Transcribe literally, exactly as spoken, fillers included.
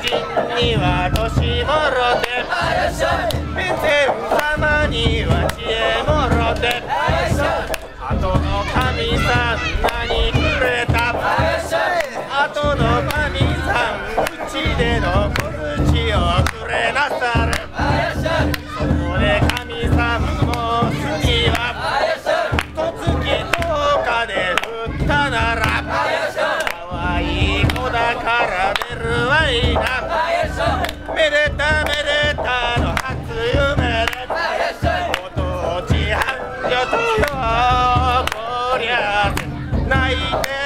には年もろて、先生様には知恵もろて、後の神さん何くれた、後の神さんうちでの小槌をくれなさる。そこで神さんも次はとつきとおかで振ったなら、可愛い子だから出るわいな。めでためでたの初夢で、ご当地繁盛とよこりゃ泣いて